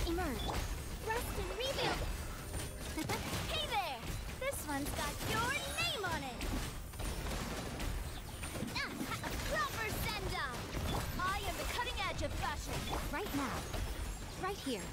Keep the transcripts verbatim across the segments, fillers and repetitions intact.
Emerge. Rest and rebuild. Hey there! This one's got your name on it! Ah, a proper send-off! I am the cutting edge of fashion! Right now. Right here.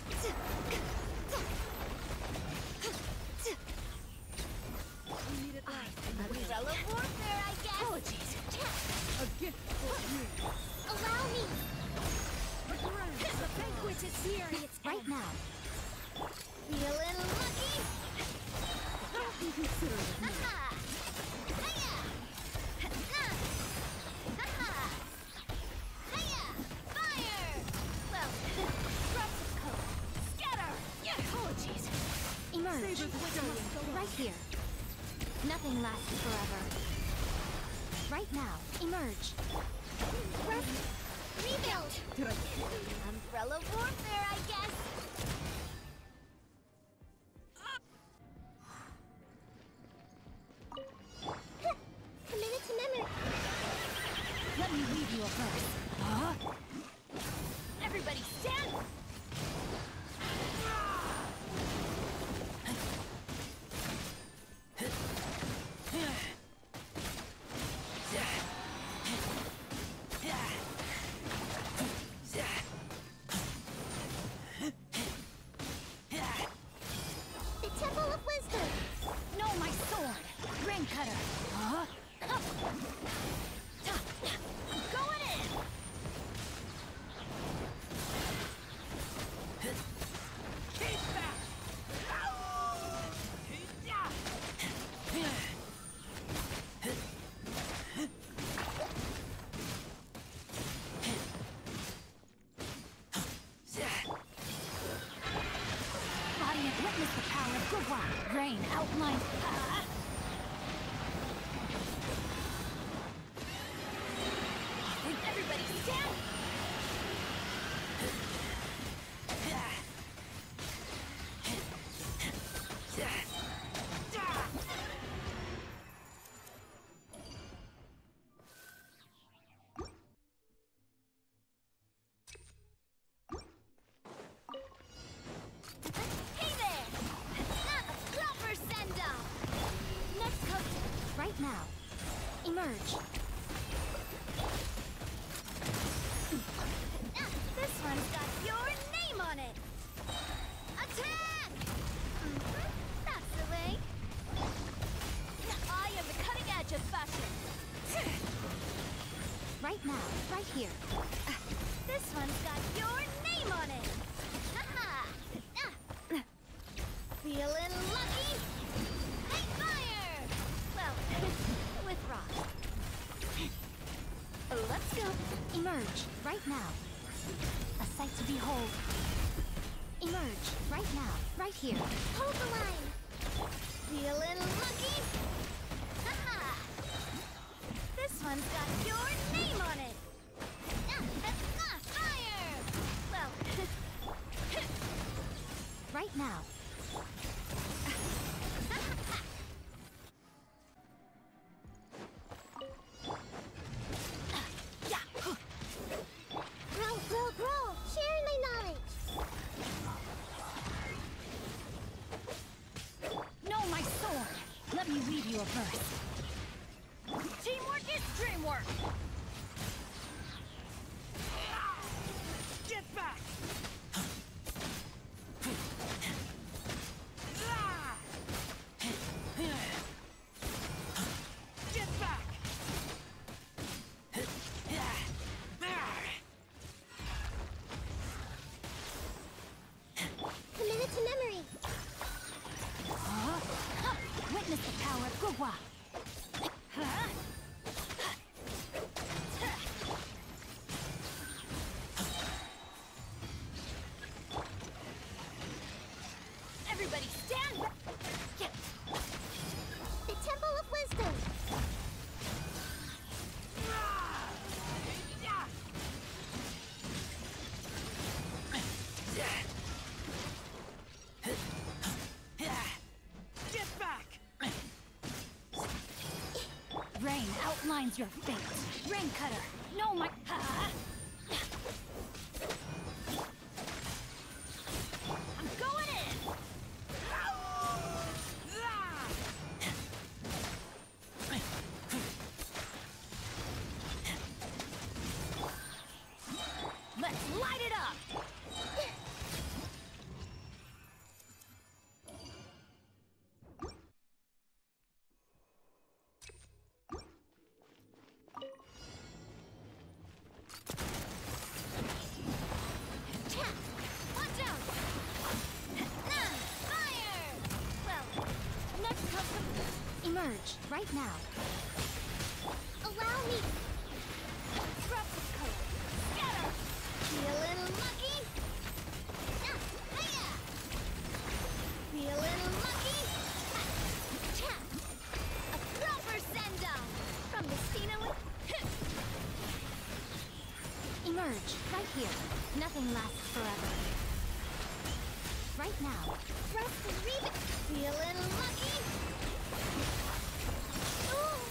We need it last. Umbrella warfare, I guess! Apologies. A gift for you. Allow me! The banquet is here. It's right now. Feeling lucky? Don't be considerate of me. Aha! Hiya! Ha! Aha! Hiya! Fire! Well, drops of coke. Scatter! Yeah, apologies. Emerge. Savor the stone. Right here. Nothing lasts forever. Right now. Emerge. Rest. Rebuild. Did I... Umbrella warfare, I guess. Committed to memory. Let me read you a verse. Huh? Everybody stand! The Temple of Wisdom! No, my sword! Rain cutter! Huh? Going in! Keep back! Audience, witness the power of Gugwa! Rain outlined. Ah! Everybody stand! Hey there! Not a proper send-off! Next coaster! Right now. Emerge. Ah, this one's got your name on it! Attack! Mm-hmm. That's the way. I am the cutting edge of fashion. Right now, right here. Ah, this one's got your name on it! Haha! Ah. Feeling lucky? Hey, fire! Well, with rock. Let's go. Emerge, right now. A sight to behold. Emerge, right now, right here. Hold the line. Feeling lucky? Haha! This one's got your name on it. Ah, that's not fire! Well, right now. Grow, grow, grow! Sharing my knowledge! No, my sword! Let me read you a verse. Teamwork is dreamwork! Get back! Get back! Committed to memory! Huh? Witness the power of Gugwa! Huh? Everybody stand! Yeah. The Temple of Wisdom! Get back! Rain outlines your fate. Rain cutter! No, my... Ha! Light it up! Watch out! Fire! Well, next comes the... Emerge, right now. Allow me... Disrupt this color. Scatter! Be a little lucky! Ah, hiya! Be a little lucky! Ha! Cha! A proper send-down! From the Stina with... Emerge, right here. Nothing lasts forever. Right now. Thrust and read it. Be a little lucky. Ooh.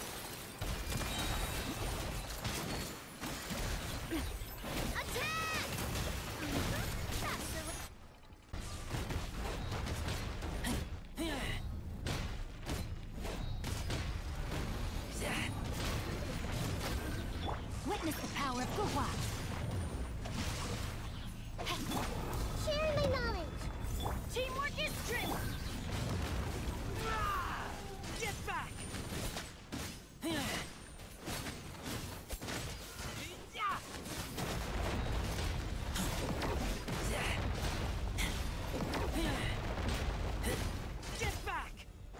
Attack! That's the... Witness the power of Gua. Share my knowledge. Teamwork is strength! Get back! Get back!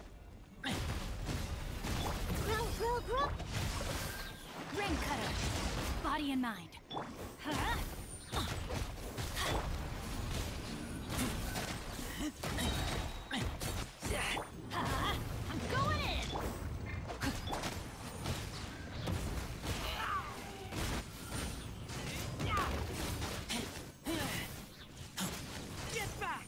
Grow, grow, grow. Ring cutter. Body and mind. Huh? I'm going in! Get back!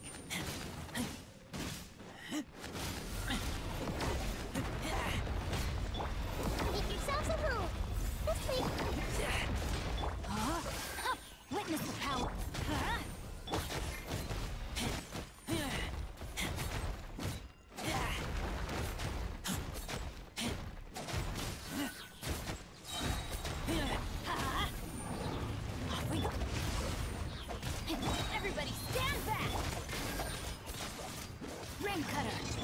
Make yourselves at home. This way. Huh? Witness the power. Huh? Everybody stand back! Ring cutter!